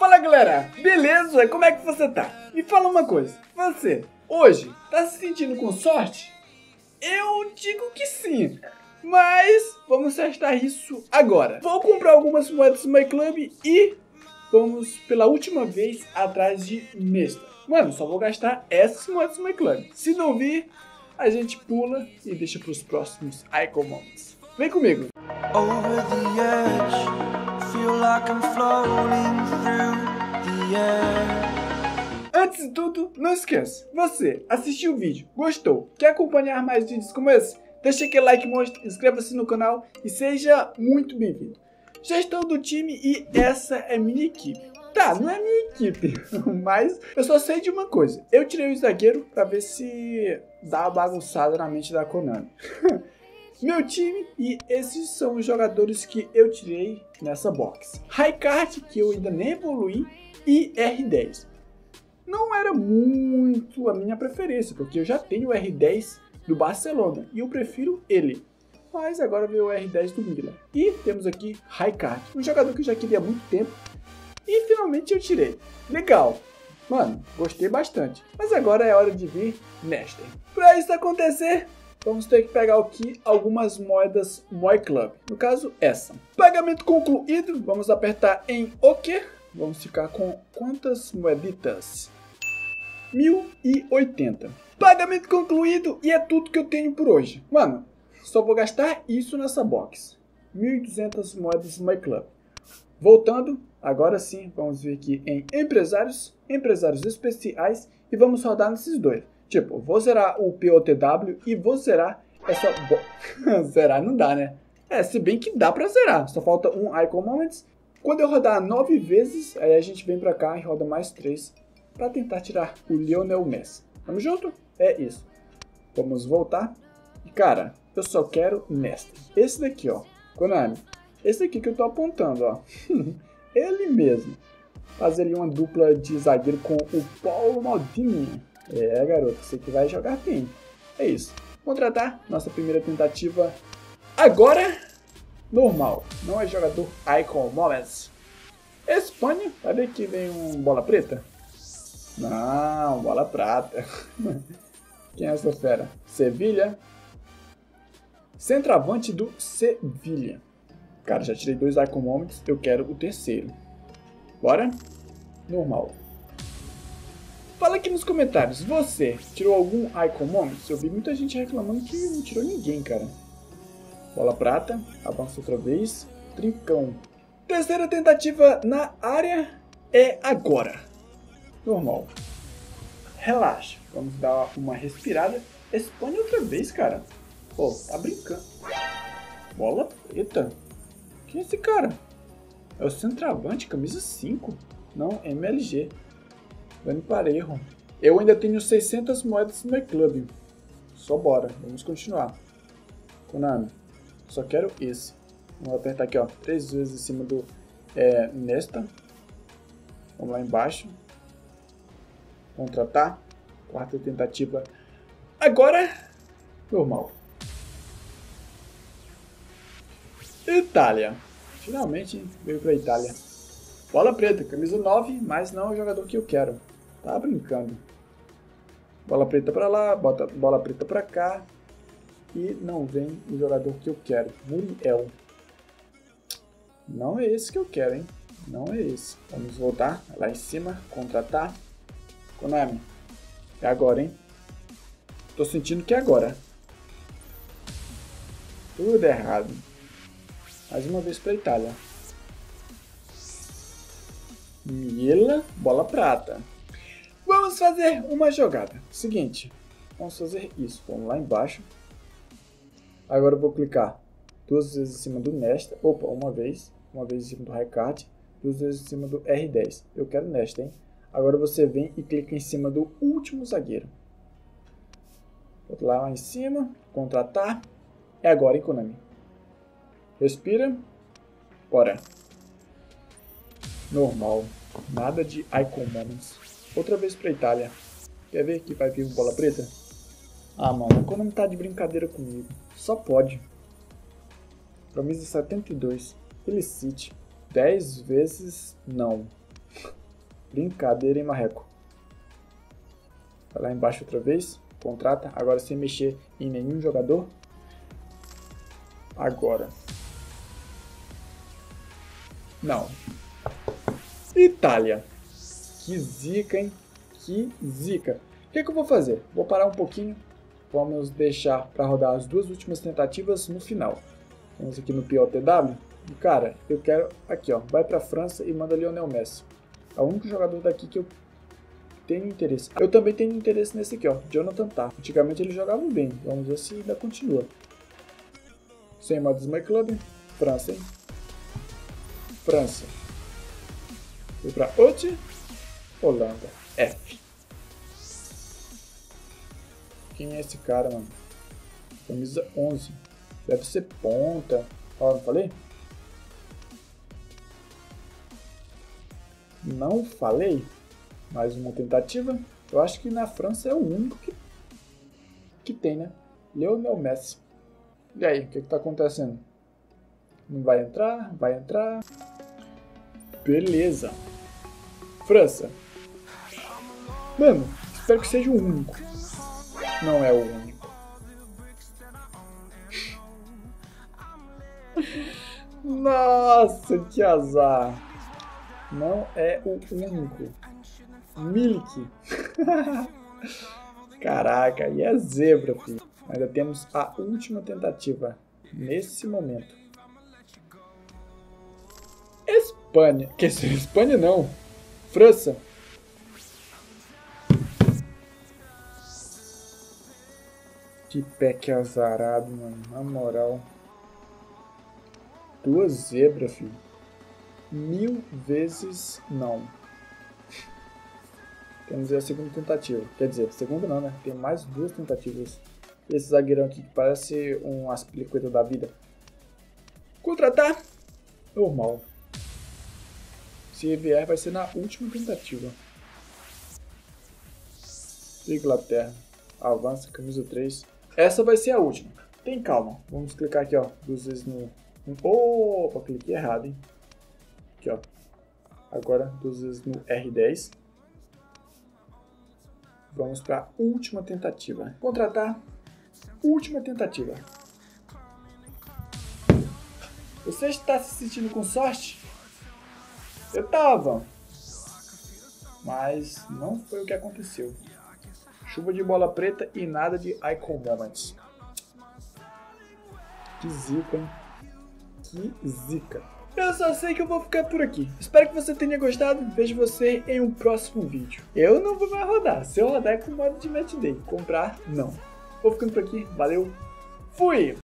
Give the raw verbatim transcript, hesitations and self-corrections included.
Fala galera, beleza? Como é que você tá? Me fala uma coisa, você hoje tá se sentindo com sorte? Eu digo que sim, mas vamos testar isso agora. Vou comprar algumas moedas do My Club e vamos pela última vez atrás de Nesta. Mano, só vou gastar essas moedas do My Club. Se não vir, a gente pula e deixa pros próximos Icon Moments. Vem comigo! Over the edge, feel like I'm floating through the air. Antes de tudo, não esqueça, você assistiu o vídeo, gostou, quer acompanhar mais vídeos como esse? Deixa aquele like monstro, inscreva-se no canal e seja muito bem-vindo. Já estou do time e essa é minha equipe. Tá, não é minha equipe, mas eu só sei de uma coisa. Eu tirei o zagueiro pra ver se dá uma bagunçada na mente da Konami. Meu time e esses são os jogadores que eu tirei nessa box. Raikkonen, que eu ainda nem evoluí, e R dez. Não era muito a minha preferência, porque eu já tenho o R dez do Barcelona e eu prefiro ele. Mas agora veio o R dez do Milan. E temos aqui Raikkonen, um jogador que eu já queria há muito tempo e finalmente eu tirei. Legal. Mano, gostei bastante. Mas agora é hora de vir Nesta. Para isso acontecer, vamos ter que pegar aqui algumas moedas My Club. No caso, essa. Pagamento concluído. Vamos apertar em OK. Vamos ficar com quantas moeditas? mil e oitenta. Pagamento concluído e é tudo que eu tenho por hoje. Mano, só vou gastar isso nessa box. mil e duzentas moedas My Club. Voltando, agora sim, vamos vir aqui em empresários, empresários especiais e vamos rodar nesses dois. Tipo, vou zerar o P O T W e vou zerar essa box. Zerar não dá, né? É, se bem que dá pra zerar. Só falta um Icon Moments. Quando eu rodar nove vezes, aí a gente vem pra cá e roda mais três pra tentar tirar o Lionel Messi. Tamo junto? É isso. Vamos voltar. E cara, eu só quero Nesta. Esse daqui, ó. Konami. Esse aqui que eu tô apontando, ó. Ele mesmo. Fazer ali uma dupla de zagueiro com o Paulo Maldini. É, garoto. Você que vai jogar bem. É isso. Contratar. Nossa primeira tentativa. Agora, normal. Não é jogador Icon Moments. Espanha. Vai ver que vem um bola preta? Não, bola prata. Quem é essa fera? Sevilha. Centroavante do Sevilha. Cara, já tirei dois Icon Moments. Eu quero o terceiro. Bora? Normal. Fala aqui nos comentários. Você tirou algum Icon Moments? Eu vi muita gente reclamando que não tirou ninguém, cara. Bola prata. Avança outra vez. Trincão. Terceira tentativa na área é agora. Normal. Relaxa. Vamos dar uma respirada. Espanha outra vez, cara. Pô, tá brincando. Bola preta. Quem é esse cara? É o centroavante, camisa cinco. Não, M L G. Dani Parejo. Eu ainda tenho seiscentas moedas no My Club. Só bora. Vamos continuar. Konami. Só quero esse. Vamos apertar aqui, ó. Três vezes em cima do é, Nesta. Vamos lá embaixo. Contratar. Quarta tentativa. Agora, normal. Itália. Finalmente veio pra Itália. Bola preta, camisa nove, mas não é o jogador que eu quero. Tá brincando. Bola preta pra lá, bota bola preta pra cá. E não vem o jogador que eu quero. Muriel. Não é esse que eu quero, hein? Não é esse. Vamos voltar lá em cima, contratar. Konami. É agora, hein? Tô sentindo que é agora. Tudo errado. Mais uma vez para a Itália. Mila, bola prata. Vamos fazer uma jogada. Seguinte, vamos fazer isso. Vamos lá embaixo. Agora eu vou clicar duas vezes em cima do Nesta. Opa, uma vez. Uma vez em cima do Raikkonen. Duas vezes em cima do R dez. Eu quero Nesta, hein? Agora você vem e clica em cima do último zagueiro. Vou lá, lá em cima. Contratar. É agora, hein, Konami? Respira. Bora. Normal. Nada de Icon Moments. Outra vez pra Itália. Quer ver que vai vir bola preta? Ah, mano. O Konami tá de brincadeira comigo. Só pode. Camisa setenta e dois. Felicite. dez vezes não. Brincadeira, hein, Marreco? Vai lá embaixo outra vez. Contrata. Agora sem mexer em nenhum jogador. Agora. Não. Itália. Que zica, hein? Que zica. O que, que eu vou fazer? Vou parar um pouquinho. Vamos deixar para rodar as duas últimas tentativas no final. Vamos aqui no P O T W. E, cara, eu quero... Aqui, ó. Vai para a França e manda Lionel Messi. É o único jogador daqui que eu tenho interesse. Eu também tenho interesse nesse aqui, ó. Jonathan Tah. Antigamente ele jogava bem. Vamos ver se ainda continua. Sem modos My Club. França, hein? França. Fui para Oti. Holanda. F. Quem é esse cara, mano? Camisa onze. Deve ser ponta. Ó, não falei? Não falei? Mais uma tentativa. Eu acho que na França é o único que, que tem, né? Lionel Messi. E aí, o que que tá acontecendo? Não vai entrar? Vai entrar. Beleza. França. Mano, espero que seja o único. Não é o único. Nossa, que azar. Não é o único. Milik. Caraca, e é zebra, filho. Ainda temos a última tentativa nesse momento. Espanha. Quer dizer, Espanha não. França. Que pé que azarado, mano. Na moral. Duas zebras, filho. Mil vezes não. Temos a segunda tentativa. Quer dizer, segunda não, né? Tem mais duas tentativas. Esse zagueirão aqui que parece um Aspilicueta da vida. Contratar. Normal. Se vier, vai ser na última tentativa. Inglaterra. Avança, camisa três. Essa vai ser a última. Tem calma. Vamos clicar aqui, ó. Duas vezes no... Opa, cliquei errado, hein? Aqui, ó. Agora, duas vezes no R dez. Vamos para a última tentativa. Contratar. Última tentativa. Você está se sentindo com sorte? Eu tava. Mas não foi o que aconteceu. Chuva de bola preta e nada de icon moments. Que zica, hein? Que zica. Eu só sei que eu vou ficar por aqui. Espero que você tenha gostado. Vejo você em um próximo vídeo. Eu não vou mais rodar. Se eu rodar é com o modo de match day. Comprar, não. Vou ficando por aqui. Valeu. Fui!